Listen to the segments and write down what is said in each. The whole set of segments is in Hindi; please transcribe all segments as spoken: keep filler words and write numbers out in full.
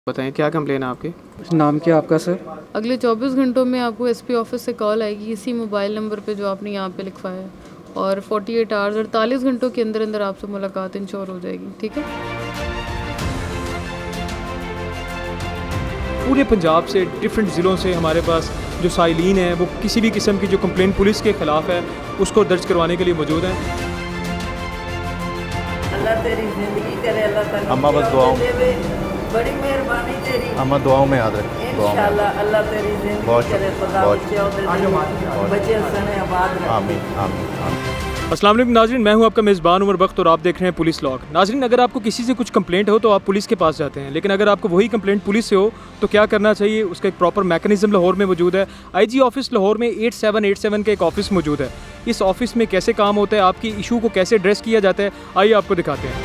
बताएं क्या कंप्लेन है आपकी? नाम क्या आपका सर? अगले चौबीस घंटों में आपको एसपी ऑफिस से कॉल आएगी इसी मोबाइल नंबर पे जो आपने यहाँ पे लिखवाया है, और अड़तालीस आवर्स अड़तालीस घंटों के अंदर अंदर आपसे मुलाकात इंश्योर हो जाएगी। ठीक है। पूरे पंजाब से डिफरेंट ज़िलों से हमारे पास जो साइलिन है वो किसी भी किस्म की जो कंप्लेन पुलिस के ख़िलाफ़ है उसको दर्ज करवाने के लिए मौजूद हैं। अल्लाह तेरी ज़िंदगी करे, अल्लाह ताला अम्मा बस दुआओं बड़ी मेहरबानी तेरी। अम्मा दुआओं में याद रखें। इंशाल्लाह अल्लाह तेरी ज़िंदगी करे, खुदा बच्चे सने आबाद रखे। आमीन आमीन आमीन। अस्सलाम वालेकुम नाज़रीन, मैं हूं आपका मेज़बान उमर बख्त और आप देख रहे हैं पुलिस लॉग। नाज़रीन, अगर आपको किसी से कुछ कंप्लेंट हो तो आप पुलिस के पास जाते हैं, लेकिन अगर आपको वही कंप्लेंट पुलिस से हो तो क्या करना चाहिए, उसका एक प्रॉपर मैकेनिज़्म लाहौर में मौजूद है। आईजी ऑफिस लाहौर में एट सेवन एट सेवन का एक ऑफिस मौजूद है। इस ऑफिस में कैसे काम होता है, आपकी इशू को कैसे एड्रेस किया जाता है, आइए आपको दिखाते हैं।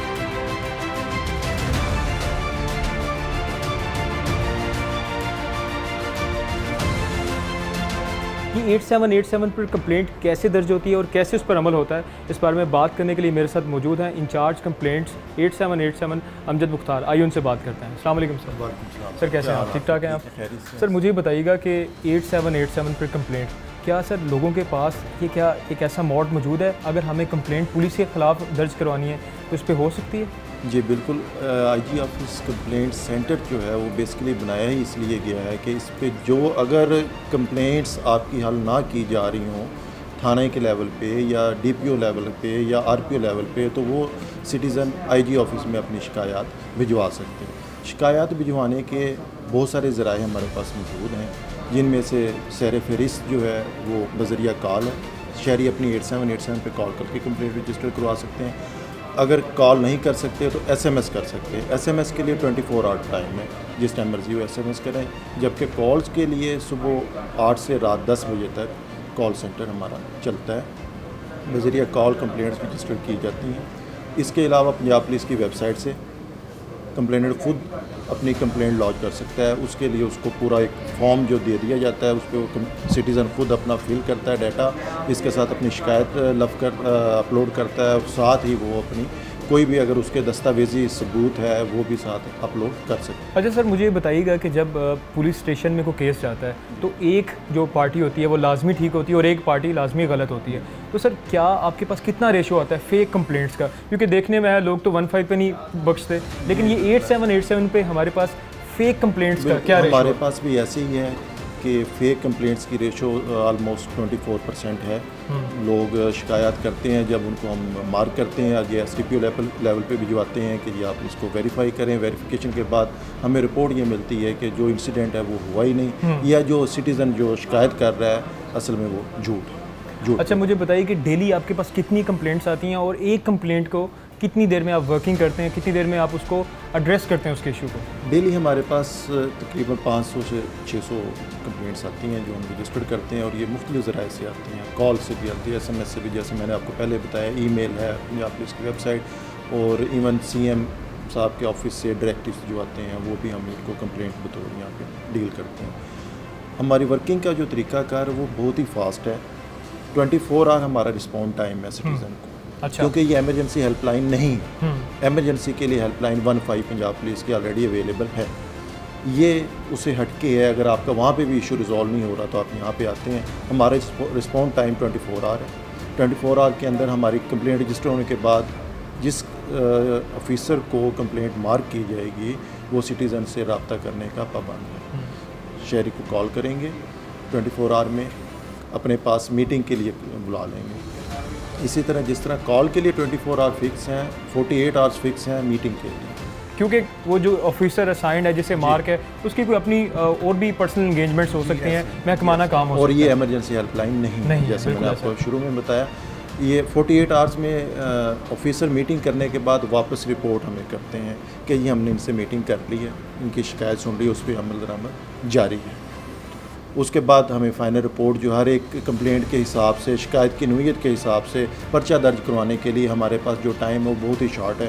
कि एट सेवन एट सेवन पर कंप्लेंट कैसे दर्ज होती है और कैसे उस पर अमल होता है, इस बारे में बात करने के लिए मेरे साथ मौजूद हैं incharge complaints eight seven eight seven Amjad Mukhtar. आइए उनसे बात करते हैं। अस्सलाम वालेकुम सर। सर कैसे हैं आप? ठीक ठाक हैं आप? सर मुझे बताइएगा कि एट सेवन एट सेवन पर कंप्लेंट, क्या सर लोगों के पास ये क्या एक ऐसा मोड मौजूद है, अगर हमें कंप्लेंट पुलिस के ख़िलाफ़ दर्ज करवानी है तो इस पर हो सकती है? जी बिल्कुल। आईजी ऑफिस कंप्लेंट सेंटर जो है वो बेसिकली बनाया ही इसलिए गया है कि इस पे जो अगर कंप्लेंट्स आपकी हल ना की जा रही हों थाने के लेवल पे या डीपीओ लेवल पे या आरपीओ लेवल पे, तो वो सिटीज़न आईजी ऑफिस में अपनी शिकायत भिजवा सकते हैं। शिकायत भिजवाने के बहुत सारे ज़राए हमारे पास मौजूद हैं, जिनमें से सैर फहरिस्त जो है वो बज़रिया कॉल है। शहरी अपनी एट सेवन एट सेवन पर कॉल करके कंप्लेंट रजिस्टर करवा सकते हैं। अगर कॉल नहीं कर सकते तो एसएमएस कर सकते हैं। एसएमएस के लिए ट्वेंटी फोर आवर टाइम है, जिस टाइम मर्जी हो एसएमएस करें। जबकि कॉल्स के लिए सुबह आठ से रात दस बजे तक कॉल सेंटर हमारा चलता है। बज़रिया कॉल कंप्लेंट्स रजिस्टर की जाती हैं। इसके अलावा पंजाब पुलिस की वेबसाइट से कंप्लेनेंट खुद अपनी कंप्लेंट लॉन्च कर सकता है। उसके लिए उसको पूरा एक फॉर्म जो दे दिया जाता है, उस पर वो सिटीज़न खुद अपना फिल करता है डाटा, इसके साथ अपनी शिकायत लफ कर अपलोड करता है, और साथ ही वो अपनी कोई भी अगर उसके दस्तावेजी सबूत है वो भी साथ अपलोड कर सकते हैं। अच्छा सर, मुझे बताइएगा कि जब पुलिस स्टेशन में कोई केस जाता है तो एक जो पार्टी होती है वो लाजमी ठीक होती है और एक पार्टी लाजमी गलत होती है, तो सर क्या आपके पास कितना रेशो आता है फेक कंप्लेंट्स का? क्योंकि देखने में है लोग तो वन फाइव पे नहीं बख्शते, लेकिन ये एट सेवन एट सेवन पे हमारे पास फेक कंप्लेंट्स का क्या रेशो? हमारे पास भी ऐसे ही है कि फ़ेक कंप्लेंट्स की ratio almost twenty four percent है। लोग शिकायत करते हैं, जब उनको हम मार्क करते हैं आगे S D P O level level पे भिजवाते हैं कि जी आप इसको वेरीफाई करें। वेरिफिकेशन के बाद हमें रिपोर्ट ये मिलती है कि जो इंसिडेंट है वो हुआ ही नहीं, या जो सिटीज़न जो शिकायत कर रहा है असल में वो झूठ झूठ। अच्छा मुझे बताइए कि डेली आपके पास कितनी कंप्लेंट्स आती हैं और एक कंप्लेंट को कितनी देर में आप वर्किंग करते हैं, कितनी देर में आप उसको एड्रेस करते हैं उसके इशू को? डेली हमारे पास तकरीबन पाँच सौ से छः सौ कंप्लेंट्स आती हैं जो हम रजिस्टर करते हैं, और ये मुख्तलिफ ज़राए से आती हैं। कॉल से भी आती है, एस एम एस से भी, जैसे मैंने आपको पहले बताया, ईमेल है पंजाब पुलिस की वेबसाइट, और इवन सी एम साहब के ऑफिस से डायरेक्टिव्स जो आते हैं वो भी हम इनको कंप्लेंट बतौर यहाँ पे डील करते हैं। हमारी वर्किंग का जो तरीक़ाकार वो बहुत ही फास्ट है। ट्वेंटी फोर आवर हमारा रिस्पॉन्ड टाइम है सिटीज़न को। अच्छा। क्योंकि ये एमरजेंसी हेल्पलाइन नहीं है। एमरजेंसी के लिए helpline one five Punjab police की ऑलरेडी अवेलेबल है। ये उसे हटके है, अगर आपका वहाँ पे भी इशू रिजॉल्व नहीं हो रहा तो आप यहाँ पे आते हैं। हमारा respond time twenty four hour है। ट्वेंटी फोर आवर के अंदर हमारी कंप्लेंट रजिस्टर होने के बाद जिस ऑफिसर को कंप्लेंट मार्क की जाएगी वो सिटीज़न से रब्ता करने का पाबंद है। शहरी को कॉल करेंगे, ट्वेंटी फोर आवर में अपने पास मीटिंग के लिए बुला लेंगे। इसी तरह जिस तरह कॉल के लिए ट्वेंटी फोर आवर फिक्स हैं, फोर्टी एट आवर्स फिक्स हैं मीटिंग के लिए। क्योंकि वो जो ऑफिसर असाइंड है जिसे मार्क है उसकी कोई अपनी और भी पर्सनल एंगेजमेंट्स हो सकती हैं, महकमाना काम हो और सकता ये है। एमरजेंसी हेल्पलाइन नहीं, नहीं है, जैसे मैंने आपको शुरू में बताया। ये फोर्टी एट आवर्स में ऑफिसर मीटिंग करने के बाद वापस रिपोर्ट हमें करते हैं कि ये हमने इनसे मीटिंग कर ली है, इनकी शिकायत सुन ली है, उस पर अमल दरामद जारी है। उसके बाद हमें फ़ाइनल रिपोर्ट जो हर एक कंप्लेंट के हिसाब से, शिकायत की नौइयत के हिसाब से पर्चा दर्ज करवाने के लिए हमारे पास जो टाइम है वो बहुत ही शॉर्ट है।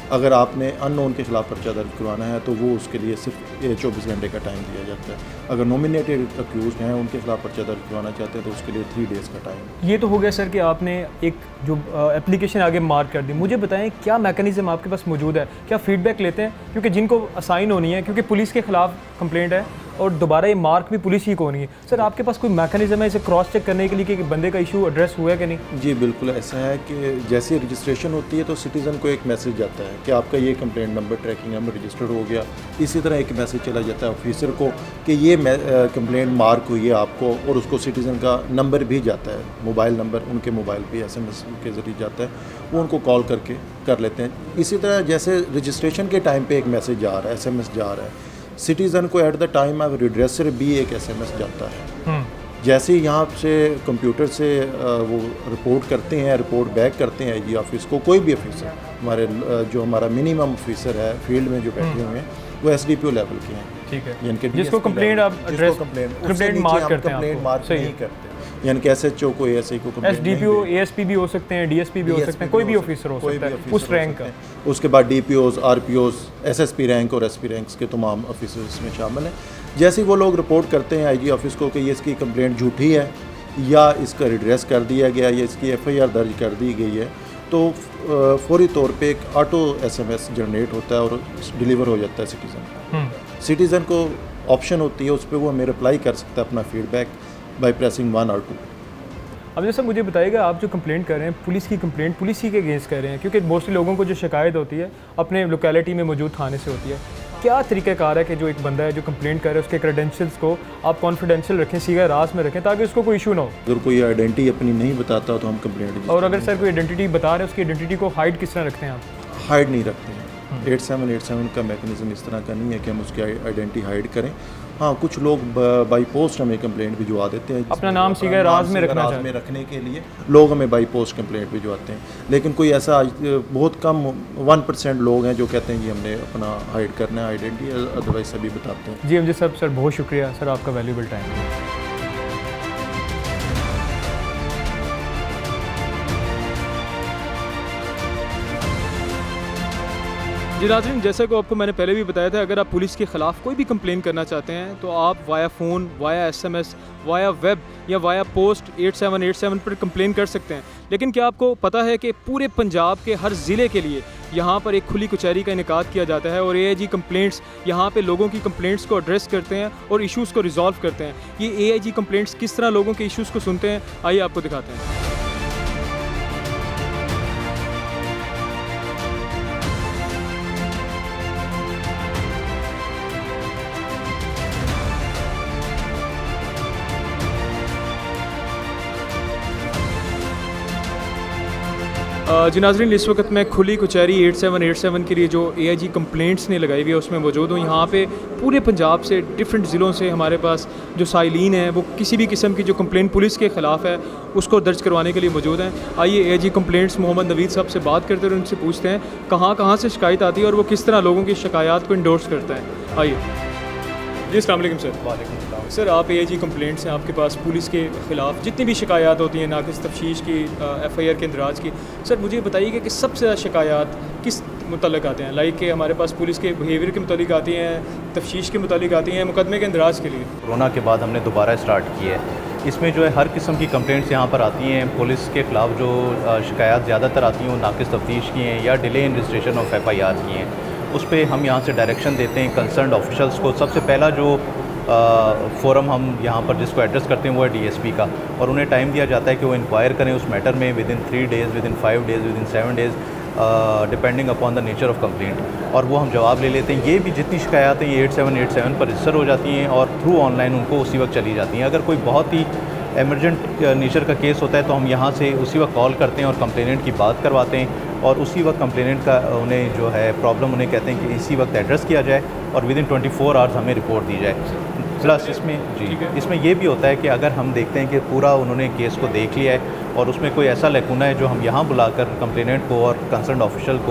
अगर आपने अननोन के ख़िलाफ़ पर्चा दर्ज करवाना है तो वो उसके लिए सिर्फ चौबीस घंटे का टाइम दिया जाता है। अगर नॉमिनेटेड अक्यूज हैं उनके खिलाफ पर्चा दर्ज करवाना चाहते हैं तो उसके लिए थ्री डेज़ का टाइम। ये तो हो गया सर कि आपने एक जो एप्लीकेशन आगे मार्क कर दी। मुझे बताएं क्या मैकेनिज़्म आपके पास मौजूद है, क्या फ़ीडबैक लेते हैं, क्योंकि जिनको असाइन होनी है, क्योंकि पुलिस के ख़िलाफ़ कंप्लेंट है और दोबारा ये मार्क भी पुलिस ही को होनी है। सर आपके पास कोई मैकेनिज़्म है इसे क्रॉस चेक करने के लिए कि बंदे का इशू एड्रेस हुआ है कि नहीं? जी बिल्कुल ऐसा है कि जैसे रजिस्ट्रेशन होती है तो सिटीज़न को एक मैसेज जाता है कि आपका ये complaint number tracking number registered हो गया। इसी तरह एक मैसेज चला जाता है ऑफिसर को कि ये कंप्लेंट मार्क हुई है आपको, और उसको सिटीज़न का नंबर भी जाता है, मोबाइल नंबर उनके मोबाइल पे एसएमएस के ज़रिए जाता है, वो उनको कॉल करके कर लेते हैं। इसी तरह जैसे रजिस्ट्रेशन के टाइम पे एक मैसेज जा रहा है, एसएमएस जा रहा है, सिटीज़न को at the time of redressal भी एक एसएमएस जाता है। जैसे ही यहाँ से कंप्यूटर से वो रिपोर्ट करते हैं, रिपोर्ट बैक करते हैं आईजी ऑफिस को, कोई भी ऑफिसर, हमारे जो हमारा मिनिमम ऑफिसर है फील्ड में जो बैठे हुए हैं वो एसडीपीओ लेवल के हैं। ठीक है, यानी जिसको कंप्लेंट आप एड्रेस कंप्लेंट मार्क करते हैं, कंप्लेंट मार्क नहीं करते, यानी कि एसएचओ को एएसआई को एसडीपीओ एएसपी भी हो सकते हैं, डीएसपी भी हो सकते हैं, कोई भी ऑफिसर हो सकता है उस रैंक का। उसके बाद डीपीओज, आरपीओज, एसएसपी रैंक और एसपी रैंक्स के तमाम ऑफिसर इसमें शामिल हैं। जैसे ही वो लोग रिपोर्ट करते हैं आईजी ऑफिस को कि ये इसकी कंप्लेंट झूठी है या इसका रिड्रेस कर दिया गया या इसकी एफआईआर दर्ज कर दी गई है, तो फौरी तौर पे एक ऑटो एसएमएस जनरेट होता है और डिलीवर हो जाता है सिटीज़न को। सिटीज़न को ऑप्शन होती है, उस पर वो हमें रिप्लाई कर सकता है अपना फीडबैक बाय प्रेसिंग वन और टू। अब जैसा मुझे बताइएगा, आप जो कंप्लेंट कर रहे हैं, पुलिस की कंप्लेंट पुलिस ही के अगेंस्ट कर रहे हैं, क्योंकि मोस्टली लोगों को जो शिकायत होती है अपने लोकेलिटी में मौजूद थाने से होती है। क्या तरीक़ाकार है कि जो एक बंदा है जो कंप्लेंट कर रहा है उसके क्रेडेंशियल्स को आप कॉन्फिडेंशियल रखें, सीधा राज में रखें, ताकि उसको कोई इशू ना हो? अगर कोई आइडेंटिटी अपनी नहीं बताता तो हम कंप्लेंट, और अगर सर कोई आइडेंटिटी बता रहे हैं उसकी आइडेंटिटी को हाइड किस तरह रखते हैं आप? हाइड नहीं रखते हैं। एट सेवन एट सेवन का मैकेनिज्म इस तरह का नहीं है कि हम उसकी आइडेंटिटी हाइड करें। हाँ, कुछ लोग बाई पोस्ट हमें कंप्लेंट भिजवा देते हैं, अपना नाम सीधा राज में रखना राज में रखने के लिए लोग हमें बाई पोस्ट कंप्लेंट भिजवाते हैं। लेकिन कोई ऐसा बहुत कम वन परसेंट लोग हैं जो कहते हैं कि हमने अपना हाइड करना है आइडेंटिटी, अदरवाइज सभी बताते हैं। जी एम जी साहब, सर बहुत शुक्रिया सर आपका वैल्यूबल टाइम। जी नाज़रीन, जैसा कि आपको मैंने पहले भी बताया था, अगर आप पुलिस के ख़िलाफ़ कोई भी कंप्लेन करना चाहते हैं तो आप via phone, via SMS, via web या via post eight seven eight seven पर कंप्लेन कर सकते हैं। लेकिन क्या आपको पता है कि पूरे पंजाब के हर ज़िले के लिए यहाँ पर एक खुली कचहरी का इनेकाद किया जाता है और एआईजी कंप्लेंट्स यहाँ पे लोगों की कंप्लेंट्स को एड्रेस करते हैं और इश्यूज़ को रिजॉल्व करते हैं। ये एआईजी कंप्लेंट्स किस तरह लोगों के इश्यूज़ को सुनते हैं, आइए आपको दिखाते हैं। जी नाज़रीन, इस वक्त मैं खुली कचहरी एट सेवन एट सेवन के लिए जो एआईजी कंप्लेंट्स ने लगाई हुई है उसमें मौजूद हूँ। यहाँ पे पूरे पंजाब से डिफरेंट ज़िलों से हमारे पास जो साइलिन हैं वो किसी भी किस्म की जो कंप्लेंट पुलिस के ख़िलाफ़ है उसको दर्ज करवाने के लिए मौजूद हैं। आइए एआईजी कंप्लेंट्स मोहम्मद नवीद साहब से बात करते हैं और उनसे पूछते हैं कहाँ कहाँ से शिकायत आती है और वो किस तरह लोगों की शिकायत को इंडोर्स करता है। आइए जी, अस्सलाम वालेकुम सर। वालेकुम सलाम। सर, आप एआईजी कंप्लेंट्स हैं, आपके पास पुलिस के ख़िलाफ़ जितनी भी शिकायत होती हैं, नाक़िस तफ्तीश की, एफआईआर के इंदराज की, सर मुझे बताइए कि सबसे ज़्यादा शिकायत किस मुतल्लिक़ आते हैं? लाइक कि हमारे पास पुलिस के बिहेवियर के मुतालिक आती हैं, तफ्तीश के मुतालिक आती हैं, मुकदमे के इंदराज के लिए। कोरोना के बाद हमने दोबारा स्टार्ट की है। इसमें जो है हर किस्म की कंप्लेंट्स यहाँ पर आती हैं। पुलिस के ख़िलाफ़ जो शिकायत ज़्यादातर आती हैं वो नाक़िस तफ्तीश की हैं या delay in registration of F I R की हैं। उस पर हम यहाँ से डायरेक्शन देते हैं कंसर्न ऑफिशल्स को। सबसे पहला जो फ़ोरम हम यहाँ पर जिसको एड्रेस करते हैं वो है डीएसपी का, और उन्हें टाइम दिया जाता है कि वो इंक्वायर करें उस मैटर में within three days, within five days, within seven days, depending upon the nature of complaint, और वो हम जवाब ले लेते हैं। ये भी जितनी शिकायतें ये एट सेवन एट सेवन पर रजिस्टर हो जाती हैं और थ्रू ऑनलाइन उनको उसी वक्त चली जाती हैं। अगर कोई बहुत ही एमरजेंट नेचर का केस होता है तो हम यहाँ से उसी वक्त कॉल करते हैं और कंप्लेनेंट की बात करवाते हैं और उसी वक्त कंप्लेनेंट का उन्हें जो है प्रॉब्लम उन्हें कहते हैं कि इसी वक्त एड्रेस किया जाए और within twenty four hours हमें रिपोर्ट दी जाए। प्लस इसमें जी इसमें ये भी होता है कि अगर हम देखते हैं कि पूरा उन्होंने केस को देख लिया है और उसमें कोई ऐसा लैकुना है जो हम यहाँ बुलाकर कंप्लेनेंट को और कंसर्न ऑफिशियल को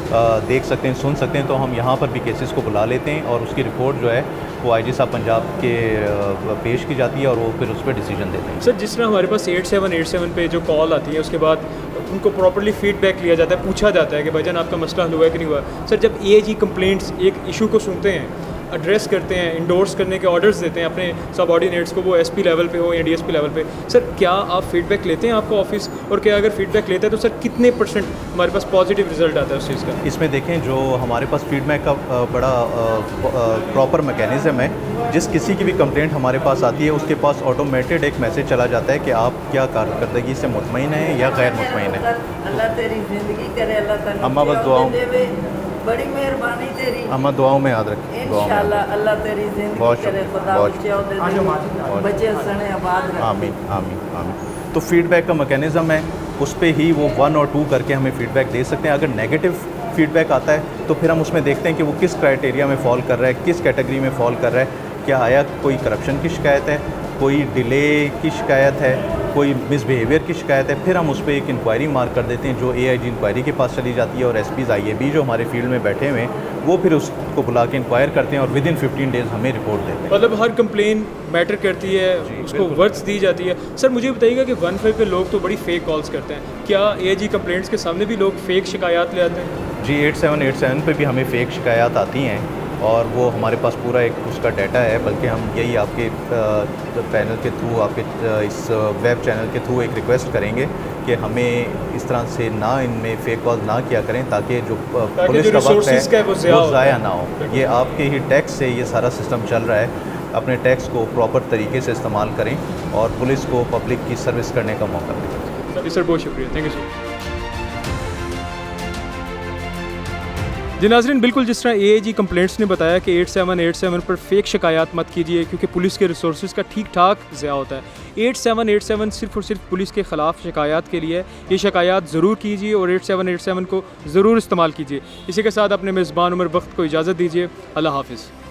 देख सकते हैं, सुन सकते हैं, तो हम यहाँ पर भी केसेस को बुला लेते हैं और उसकी रिपोर्ट जो है वो आईजी साहब पंजाब के पेश की जाती है और वो फिर उस पर डिसीजन देते हैं। सर, जिस तरह हमारे पास एट सेवन एट सेवन पे जो कॉल आती है उसके बाद उनको प्रॉपर्ली फीडबैक लिया जाता है, पूछा जाता है कि भाईजान आपका मसला हल हुआ है कि नहीं हुआ। सर, जब एआईजी कंप्लेंट्स एक इशू को सुनते हैं, एड्रेस करते हैं, इंडोर्स करने के ऑर्डर्स देते हैं अपने सबऑर्डिनेट्स को, वो एसपी लेवल पे हो या डीएसपी लेवल पे, सर क्या आप फीडबैक लेते हैं आपका ऑफिस, और क्या अगर फीडबैक लेते हैं तो सर कितने परसेंट हमारे पास पॉजिटिव रिजल्ट आता है उस चीज़ का? इसमें देखें, जो हमारे पास फीडबैक का बड़ा प्रॉपर मैकेनिज़्म है। जिस किसी की भी कंप्लेंट हमारे पास आती है उसके पास ऑटोमेटेड एक मैसेज चला जाता है कि आप क्या कारकर्दगी से मुतमईन हैं या गैर मुतमईन हैं। अल्लाह तेरी ज़िंदगी करे, अल्लाह अम्मा बस दुआओं, बड़ी मेहरबानी तेरी, अम्मा दुआओं में याद रखें। इंशाल्लाह अल्लाह तेरी ज़िंदगी करे, खुदा बच्चे सने आबाद रखे। आमीन आमीन आमीन। तो फीडबैक का मैकेनिज़्म है, उस पर ही वो वन और टू करके हमें फ़ीडबैक दे सकते हैं। अगर नेगेटिव फीडबैक आता है तो फिर हम उसमें देखते हैं कि वो किस क्राइटेरिया में फॉल कर रहा है, किस कैटेगरी में फॉल कर रहा है। क्या आया कोई करप्शन की शिकायत है, कोई डिले की शिकायत है, कोई मिसबिहेवियर की शिकायत है, फिर हम उस पर एक इंक्वायरी मार्क कर देते हैं जो एआईजी इंक्वायरी के पास चली जाती है और एसपीज़ आईएबी जो हमारे फील्ड में बैठे हुए हैं वो फिर उसको बुला के इंक्वायर करते हैं और विद इन फिफ्टीन डेज़ हमें रिपोर्ट देते हैं। मतलब हर कंप्लेन मैटर करती है, उसको वर्ड्स दी जाती है। सर मुझे बताइएगा कि वन फाइव पे लोग तो बड़ी फेक कॉल्स करते हैं, क्या एआईजी कंप्लेंट्स के सामने भी लोग फेक शिकायत ले आते हैं? जी, एट सेवन एट सेवन पे भी हमें फ़ेक शिकायत आती हैं और वो हमारे पास पूरा एक उसका डाटा है। बल्कि हम यही आपके पैनल के थ्रू, आपके इस वेब चैनल के थ्रू एक रिक्वेस्ट करेंगे कि हमें इस तरह से ना इनमें फ़ेक कॉल ना किया करें, ताकि जो पुलिस का वक्त है वो ज़ाया ना हो। ये आपके ही टैक्स से ये सारा सिस्टम चल रहा है। अपने टैक्स को प्रॉपर तरीके से इस्तेमाल करें और पुलिस को पब्लिक की सर्विस करने का मौका दें। सर बहुत शुक्रिया, थैंक यू सर। जी नाज़रीन, बिल्कुल जिस तरह एआईजी कंप्लेंट्स ने बताया कि एट सेवन एट सेवन पर फेक शिकायत मत कीजिए क्योंकि पुलिस के रिसोर्सेज का ठीक ठाक ज़्या होता है। एट सेवन एट सेवन सिर्फ और सिर्फ पुलिस के ख़िलाफ़ शिकायत के लिए, ये शिकायत ज़रूर कीजिए और एट सेवन एट सेवन को ज़रूर इस्तेमाल कीजिए। इसी के साथ अपने मेज़बान उमर वक्त को इजाज़त दीजिए। अल्लाह हाफ़िज़।